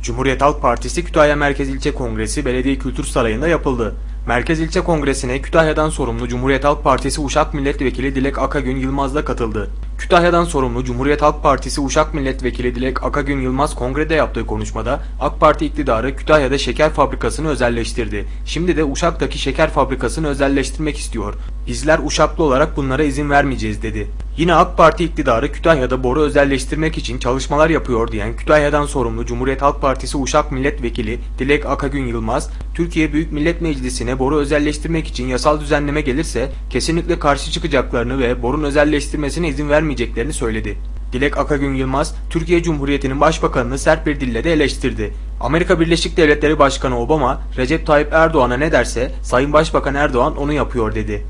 Cumhuriyet Halk Partisi Kütahya Merkez İlçe Kongresi Belediye Kültür Sarayı'nda yapıldı. Merkez İlçe Kongresi'ne Kütahya'dan sorumlu Cumhuriyet Halk Partisi Uşak Milletvekili Dilek Akagün Yılmaz da katıldı. Kütahya'dan sorumlu Cumhuriyet Halk Partisi Uşak Milletvekili Dilek Akagün Yılmaz kongrede yaptığı konuşmada AK Parti iktidarı Kütahya'da şeker fabrikasını özelleştirdi. Şimdi de Uşak'taki şeker fabrikasını özelleştirmek istiyor. Bizler Uşaklı olarak bunlara izin vermeyeceğiz dedi. Yine AK Parti iktidarı Kütahya'da boru özelleştirmek için çalışmalar yapıyor diyen Kütahya'dan sorumlu Cumhuriyet Halk Partisi Uşak Milletvekili Dilek Akagün Yılmaz, Türkiye Büyük Millet Meclisi'ne boru özelleştirmek için yasal düzenleme gelirse kesinlikle karşı çıkacaklarını ve borun özelleştirmesine izin vermeyeceklerini söyledi. Dilek Akagün Yılmaz, Türkiye Cumhuriyeti'nin başbakanını sert bir dille de eleştirdi. Amerika Birleşik Devletleri Başkanı Obama, Recep Tayyip Erdoğan'a ne derse Sayın Başbakan Erdoğan onu yapıyor dedi.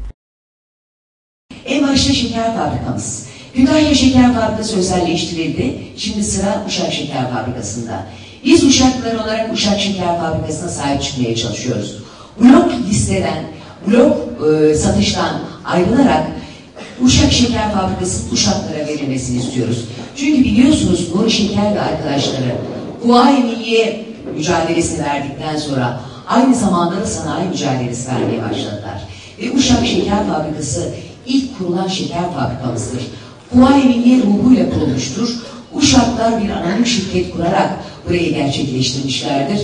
En başta şeker fabrikamız. Kütahya Şeker Fabrikası özelleştirildi. Şimdi sıra Uşak Şeker Fabrikası'nda. Biz Uşaklılar olarak Uşak Şeker Fabrikası'na sahip çıkmaya çalışıyoruz. Blok listeden, blok satıştan ayrılarak Uşak Şeker Fabrikası Uşaklara verilmesini istiyoruz. Çünkü biliyorsunuz Nuri Şeker ve arkadaşları Kuvayi Milliye mücadelesi verdikten sonra aynı zamanda da sanayi mücadelesi vermeye başladılar. Ve Uşak Şeker Fabrikası ilk kurulan şeker fabrikamızdır. Kuvayi Milliye ruhuyla kurulmuştur. Uşaklar bir anonim şirket kurarak burayı gerçekleştirmişlerdir.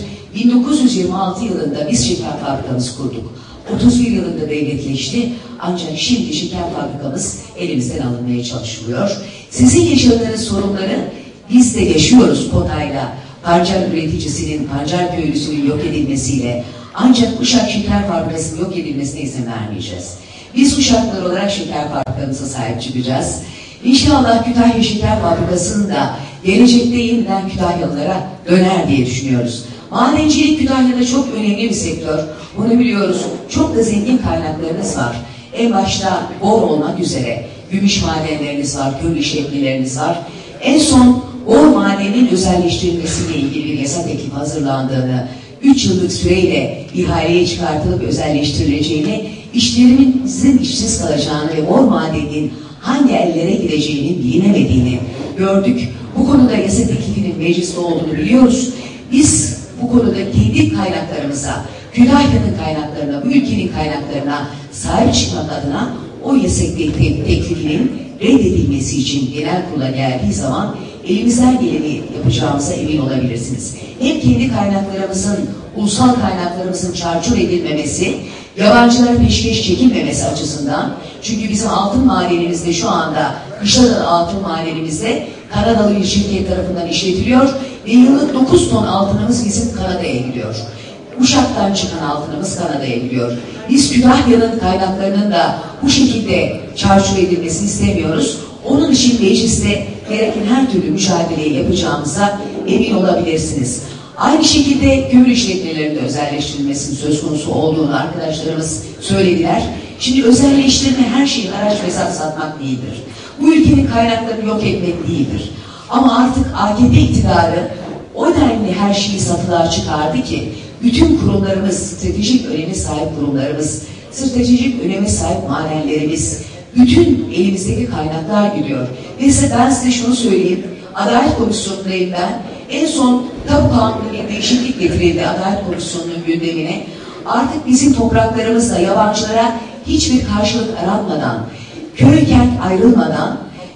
1926 yılında biz şeker fabrikamızı kurduk. 31 yılında devletleşti. Ancak şimdi şeker fabrikamız elimizden alınmaya çalışılıyor. Sizin yaşadığınız sorunları biz de yaşıyoruz kotayla. Pancar üreticisinin, pancar köylüsünün yok edilmesiyle. Ancak Uşak Şeker Fabrikası'nın yok edilmesine izin vermeyeceğiz. Biz Uşaklar olarak şeker fabrikamıza sahip çıkacağız. İnşallah Kütahya Şeker Fabrikası'nın da gelecekte yeniden Kütahyalılara döner diye düşünüyoruz. Madencilik Kütahya'da çok önemli bir sektör. Bunu biliyoruz. Çok da zengin kaynaklarınız var. En başta bor olmak üzere gümüş madenleriniz var, kömür işletmeleriniz var. En son bor madeninin özelleştirilmesiyle ilgili bir yasa teklifi hazırlandığını, 3 yıllık süreyle ihaleye çıkartılıp özelleştirileceğini, işçilerimizin işsiz kalacağını ve bor madeninin hangi ellere gideceğini bilinemediğini gördük. Bu konuda yasa teklifinin mecliste olduğunu biliyoruz. Biz bu konuda kendi kaynaklarımıza, Kütahya'nın kaynaklarına, bu ülkenin kaynaklarına sahip çıkmak adına o yasa teklifinin reddedilmesi için genel kurula geldiği zaman elimizden geleni yapacağımıza emin olabilirsiniz. Hem kendi kaynaklarımızın, ulusal kaynaklarımızın çarçur edilmemesi, yabancılara peşkeş çekilmemesi açısından, çünkü bizim altın madenimizde şu anda, Kışladağ altın madenimizde Kanadalı bir şirket tarafından işletiliyor ve yıllık 9 ton altınımız bizim Kanada'ya gidiyor. Uşak'tan çıkan altınımız Kanada'ya gidiyor. Biz Kütahya'nın kaynaklarının da bu şekilde çarçur edilmesini istemiyoruz. Onun için mecliste gereken her türlü mücadeleyi yapacağımıza emin olabilirsiniz. Aynı şekilde kömür işletmelerinde özelleştirilmesinin söz konusu olduğunu arkadaşlarımız söylediler. Şimdi özelleştirme her şeyin araç fesat satmak değildir. Bu ülkenin kaynaklarını yok etmek değildir. Ama artık AKP iktidarı o denli her şeyi satılığa çıkardı ki bütün kurumlarımız, stratejik öneme sahip kurumlarımız, stratejik öneme sahip madenlerimiz, bütün elimizdeki kaynaklar gidiyor. Ve ben size şunu söyleyeyim, Adalet Komisyonu'ndayım ben. En son tapu kanununa bir değişiklik getirildi Adalet Komisyonu'nun gündemine. Artık bizim topraklarımızla yabancılara hiçbir karşılık aranmadan, köy kent ayrılmadan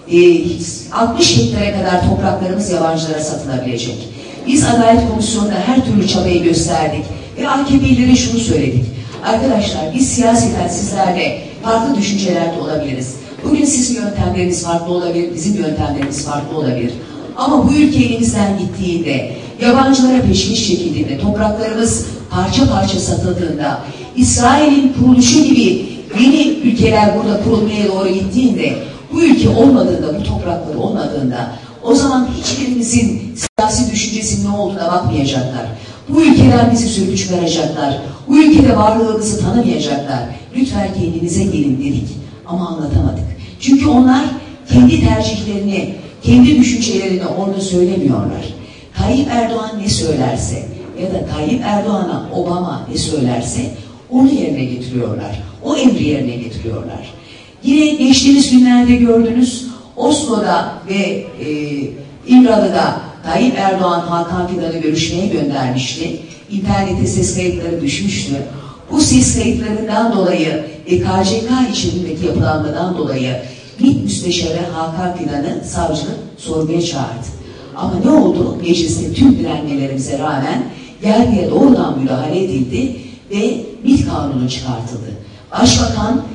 60 hektara kadar topraklarımız yabancılara satılabilecek. Biz Adalet Komisyonu'nda her türlü çabayı gösterdik ve AKP'lilere şunu söyledik. Arkadaşlar biz siyaseten sizlerle farklı düşüncelerde olabiliriz. Bugün sizin yöntemleriniz farklı olabilir, bizim yöntemlerimiz farklı olabilir. Ama bu ülke elimizden gittiğinde, yabancılara peşkeş çekildiğinde, topraklarımız parça parça satıldığında, İsrail'in kuruluşu gibi yeni ülkeler burada kurulmaya doğru gittiğinde, bu ülke olmadığında, bu topraklar olmadığında, o zaman hiçbirimizin siyasi düşüncesinin ne olduğuna bakmayacaklar. Bu ülkeden bizi söküp çıkaracaklar. Bu ülkede varlığımızı tanımayacaklar. Lütfen kendinize gelin dedik ama anlatamadık. Çünkü onlar kendi tercihlerini, kendi düşüncelerini orada söylemiyorlar. Tayyip Erdoğan ne söylerse ya da Tayyip Erdoğan'a Obama ne söylerse onu yerine getiriyorlar. O emri yerine getiriyorlar. Yine geçtiğimiz günlerde gördünüz, Oslo'da ve İmralı'da Tayyip Erdoğan Hakan Fidan'ı görüşmeye göndermişti. İnternete ses kayıtları düşmüştü. Bu ses kayıtlarından dolayı ve KCK içerisindeki yapılanmadan dolayı MİT Müsteşarı Hakan Fidan'ı savcılık sorguya çağırdı. Ama ne oldu? Mecliste tüm direnmelerimize rağmen yargıya doğrudan müdahale edildi ve MİT kanunu çıkartıldı. Başbakan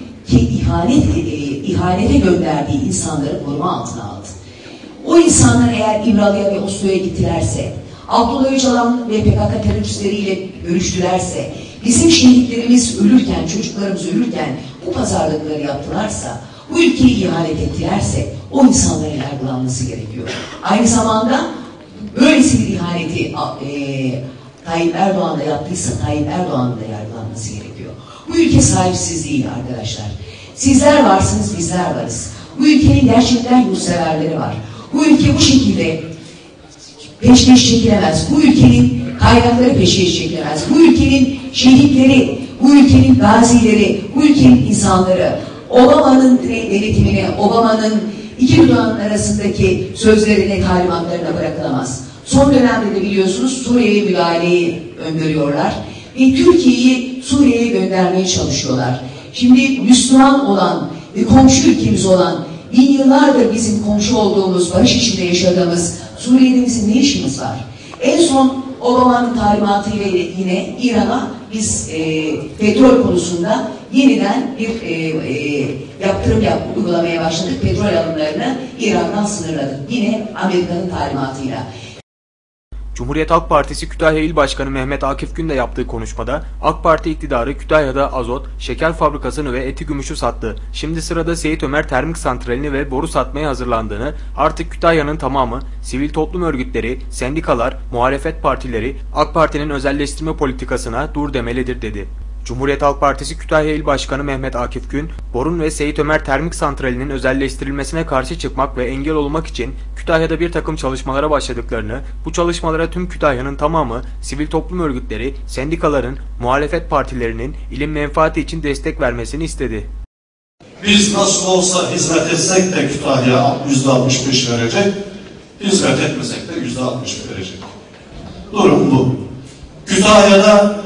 ihanete gönderdiği insanları koruma altına aldı. O insanlar eğer İmralı'ya ve Oslo'ya gittilerse, Abdullah Öcalan ve PKK teröristleriyle görüştülerse, bizim şehitlerimiz ölürken, çocuklarımız ölürken bu pazarlıkları yaptılarsa, bu ülkeyi ihanet ettilerse o insanların yargılanması gerekiyor. Aynı zamanda böylesi bir ihaneti Tayyip Erdoğan da yaptıysa Tayyip Erdoğan'ın da yargılanması gerekiyor. Bu ülke sahipsiz değil arkadaşlar. Sizler varsınız, bizler varız. Bu ülkenin gerçekten yurtseverleri var. Bu ülke bu şekilde peşkeş çekilemez. Bu ülkenin kaynakları peşkeş çekilemez. Bu ülkenin şehitleri, bu ülkenin gazileri, bu ülkenin insanları, Obama'nın denetimine, Obama'nın iki dudağın arasındaki sözlerine, talimatlarına bırakılamaz. Son dönemde de biliyorsunuz Suriye'ye müdahaleyi öngörüyorlar ve Türkiye'yi Suriye'ye göndermeye çalışıyorlar. Şimdi Müslüman olan ve komşu ülkemiz olan, bin yıllardır bizim komşu olduğumuz, barış içinde yaşadığımız Suriye'de bizim ne işimiz var? En son Obama'nın talimatıyla yine İran'a biz petrol konusunda yeniden bir yaptırım uygulamaya başladık. Petrol alımlarını İran'dan sınırladık. Yine Amerika'nın talimatıyla. Cumhuriyet Halk Partisi Kütahya İl Başkanı Mehmet Akif Gün de yaptığı konuşmada AK Parti iktidarı Kütahya'da azot, şeker fabrikasını ve eti gümüşü sattı. Şimdi sırada Seyit Ömer Termik Santrali'ni ve boru satmaya hazırlandığını, artık Kütahya'nın tamamı, sivil toplum örgütleri, sendikalar, muhalefet partileri AK Parti'nin özelleştirme politikasına dur demelidir dedi. Cumhuriyet Halk Partisi Kütahya İl Başkanı Mehmet Akif Gün, borun ve Seyit Ömer Termik Santrali'nin özelleştirilmesine karşı çıkmak ve engel olmak için Kütahya'da bir takım çalışmalara başladıklarını, bu çalışmalara tüm Kütahya'nın tamamı, sivil toplum örgütleri, sendikaların, muhalefet partilerinin ilin menfaati için destek vermesini istedi. Biz nasıl olsa hizmet etsek de Kütahya %65 verecek, hizmet etmesek de %60 verecek. Durum bu. Kütahya'da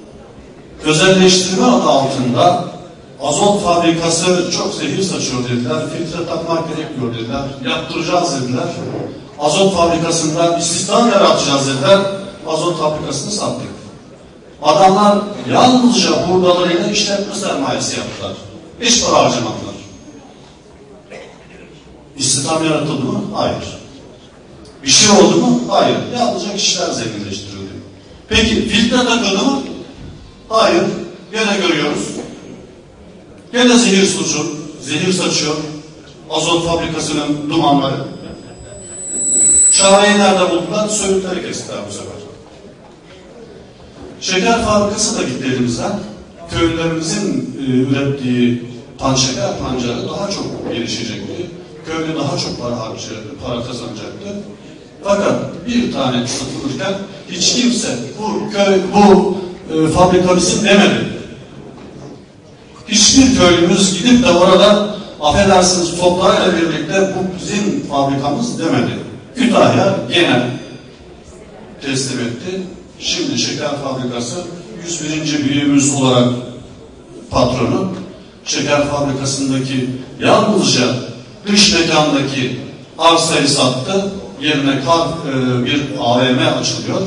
özelleştirme adı altında azot fabrikası çok zehir saçıyor dediler, filtre takmak gerekiyor dediler, yaptıracağız dediler. Azot fabrikasından istihdam yaratacağız dediler, azot fabrikasını sattık. Adamlar yalnızca hurdalarıyla işletme sermayesi yaptılar. Hiç para harcamadılar. İstihdam yaratıldı mı? Hayır. Bir şey oldu mu? Hayır. Yalnızca kişiler zenginleştirildi. Peki filtre takıldı mı? Hayır. Gene görüyoruz. Gene zehir saçıyor. Azot fabrikasının dumanları. Çareyi nerede buldular? Söğütleri kestiler bu sefer. Şeker fabrikası da gitti elimizden. Köylülerimizin ürettiği şeker pancarı daha çok gelişecekti. Köylü daha çok para kazanacaktı. Fakat bir tane satılırken hiç kimse bu fabrika bizim demedi. Hiçbir köylümüz gidip de orada affedersiniz toprağıyla birlikte bu bizim fabrikamız demedi. Kütahya gene teslim etti. Şimdi şeker fabrikası 101. büyüğümüz olarak patronu şeker fabrikasındaki yalnızca dış mekandaki arsayı sattı. Yerine bir AVM açılıyor.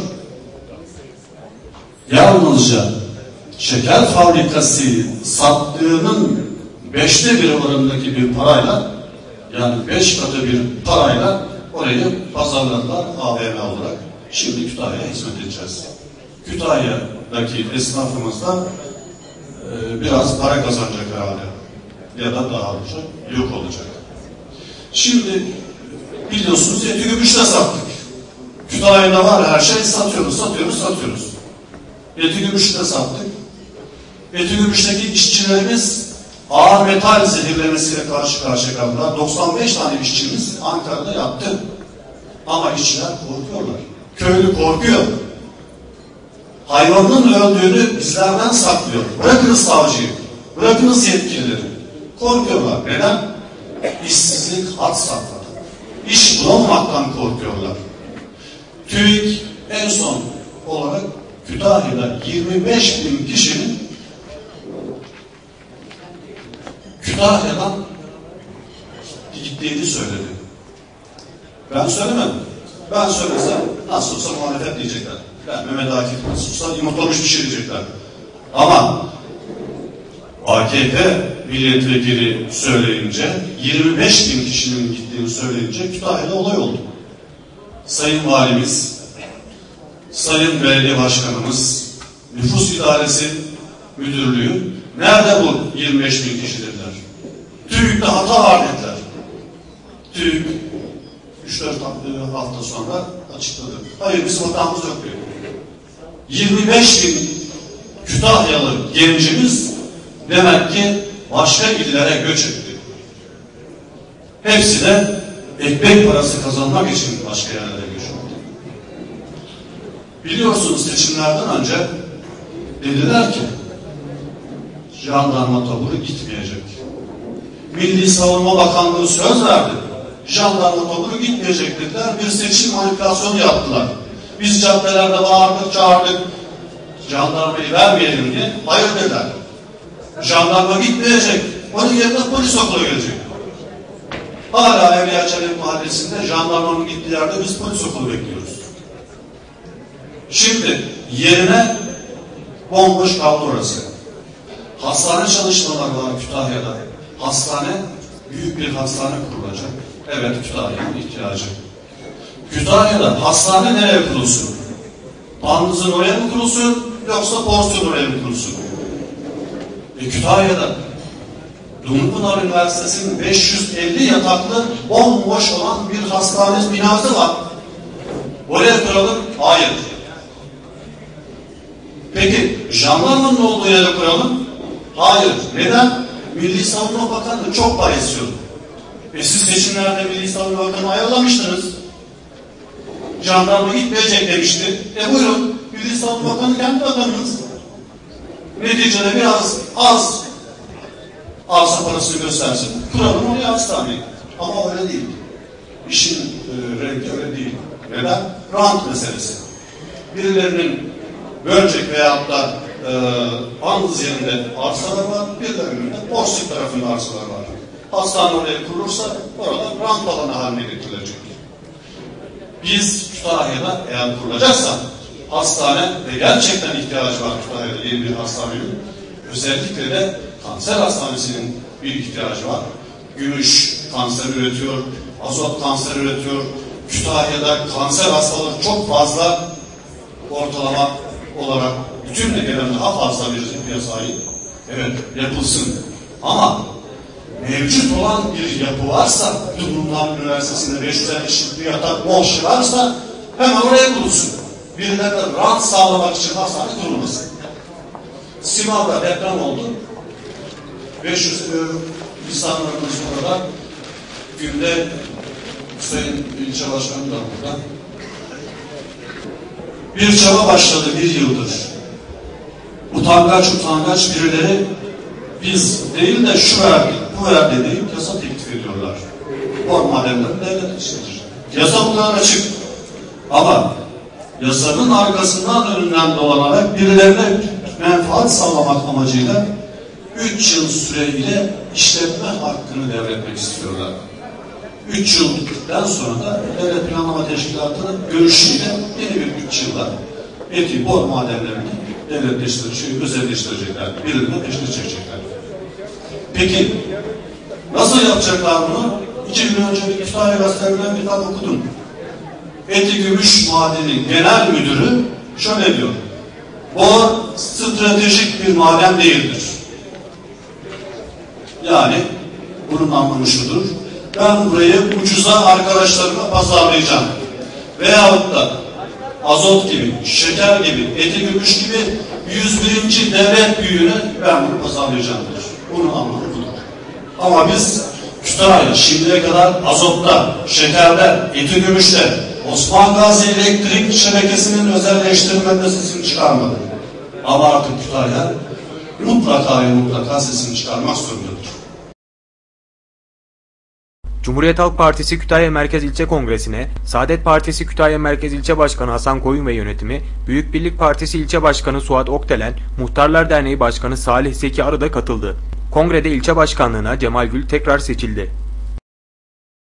Yalnızca şeker fabrikası sattığının 5'te 1 oranındaki bir parayla, yani 5 katı bir parayla orayı pazarladılar AVM olarak. Şimdi Kütahya'ya hizmet edeceğiz. Kütahya'daki esnafımızdan biraz para kazanacak herhalde. Ya da daha olacak, yok olacak. Şimdi biliyorsunuz eti gümüşle sattık. Kütahya'da var her şey, satıyoruz. Eti gümüşle sattık. Eti gümüşteki işçilerimiz ağır metal zehirlemesiyle karşı karşıya kaldılar. 95 tane işçimiz Ankara'da yattı. Ama işçiler korkuyorlar. Köylü korkuyor. Hayvanın öldüğünü bizlerden saklıyor. Bırakınız savcıyı, bırakınız yetkilileri. Korkuyorlar. Neden? İşsizlik had safhada. İş bulamamaktan korkuyorlar. TÜİK en son olarak Kütahya'da 25.000 kişinin Kütahya'dan gittiğini söyledi. Ben söylemedim. Ben söylesem nasıl olsa muhalefet diyecekler. Ben Mehmet Akif nasıl olsa yumurtlamış bir şey diyecekler. Ama AKP milletvekili söyleyince, 25.000 kişinin gittiğini söyleyince Kütahya'da olay oldu. Sayın Valimiz, Sayın Belediye Başkanımız, Nüfus İdaresi Müdürlüğü, nerede bu 25.000 kişi dediler. TÜİK'te hata var dediler. TÜİK 3-4 hafta sonra açıkladı. Hayır, bizim hatamız yok diyor. 25.000 Kütahyalı gencimiz demek ki başka illere göç etti. Hepsi de ekmek parası kazanmak için başka yerlere göç etti. Biliyorsunuz seçimlerden önce dediler ki jandarma taburu gitmeyecek. Milli Savunma Bakanlığı söz verdi. Jandarma taburu gitmeyecek dediler. Bir seçim manipülasyonu yaptılar. Biz caddelerde bağırdık, çağırdık. Jandarmayı vermeyelim diye. Hayır dediler. Jandarma gitmeyecek. Onun yerine polis okulu gelecek. Hala Evliya Çelebi Mahallesi'nde jandarmanın gittiği yerde biz polis okulu bekliyoruz. Şimdi yerine bomboş kaldı orası. Hastane çalışmaları var Kütahya'da. Hastane, büyük bir hastane kurulacak. Evet, Kütahya'nın ihtiyacı. Kütahya'da hastane nereye kurulsun? Pandız'ın oraya mı kurulsun, yoksa Porsu'nun oraya mı kurulsun? Kütahya'da Dumlupınar Üniversitesi'nin 550 yataklı bomboş olan bir hastane binası var. Oraya kuralım? Hayır. Peki jandarmanın olduğu yere kuralım? Hayır. Neden? Milli Savunma Bakanlığı çok para istiyordu. Siz seçimlerde Milli Savunma Bakanı'nı ayarlamıştınız. Jandarma gitmeyecek demişti. Buyurun, Milli Savunma Bakanı kendi bakanınız. Neticede biraz az arsa parasını göstersin. Kuralım oraya hastaneyi. Ama öyle değil. İşin rengi öyle değil. Neden? Rant meselesi. Birilerinin Bölecek veyahut da Andız yerinde arsalar var, birilerinin de Porsuk tarafında arsalar var. Hastane oraya kurulursa orada rant alanı haline getirilecek. Biz Kütahya'da eğer kurulacaksa hastane ve gerçekten ihtiyacı var Kütahya'da yeni bir hastanenin, özellikle de kanser hastanesinin bir ihtiyacı var. Gümüş kanser üretiyor, azot kanser üretiyor. Kütahya'da kanser hastalığı çok fazla, ortalama olarak bütün Ege'den daha fazla bir yapıya sahip. Evet, yapılsın. Ama mevcut olan bir yapı varsa, Dumlupınar Üniversitesi'nde 550 kişilik bir yatak boş varsa hemen oraya kurulsun. Birilerine rant sağlamak için hastane kurulmasın. Simav'da deprem oldu. 500 insanlarımız burada. Günde Sayın İlçe Başkanı da burada. Bir çaba başladı bir yıldır. Utangaç birileri biz değil de şu verdik, bu verdi deyip yasa teklif ediyorlar. O madenlerin devlet işidir. Yasa bundan açık. Ama yasanın arkasından önünden dolanarak birilerine menfaat sağlamak amacıyla 3 yıl süreyle işletme hakkını devretmek istiyorlar. 3 yıldan sonra da Devlet Planlama Teşkilatı'nın görüşüyle yeni bir 3 yılda eti bor madenlerini devletleştirecekler, özelleştirecekler, birine peşine çekecekler. Peki nasıl yapacaklar bunu? 2 gün önce bir Kütahya gazetelerinden bir tane okudum. Eti Gümüş Madeni Genel Müdürü şöyle diyor: bor stratejik bir maden değildir. Yani bunun anlamı şudur: ben burayı ucuza arkadaşlarıma pazarlayacağım. Veyahut da azot gibi, şeker gibi, eti gümüş gibi 101. devlet büyüğüne ben bunu pazarlayacağımdır. Bunun anlamı budur. Ama biz Kütahya şimdiye kadar azotta, şekerde, eti gümüşte, Osman Gazi elektrik şebekesinin özelleştirilmede sesini çıkarmadı. Ama artık Kütahya mutlaka sesini çıkarmak zorundadır. Cumhuriyet Halk Partisi Kütahya Merkez İlçe Kongresi'ne Saadet Partisi Kütahya Merkez İlçe Başkanı Hasan Koyun ve yönetimi, Büyük Birlik Partisi İlçe Başkanı Suat Oktelen, Muhtarlar Derneği Başkanı Salih Zeki Arı da katıldı. Kongrede ilçe başkanlığına Cemal Gül tekrar seçildi.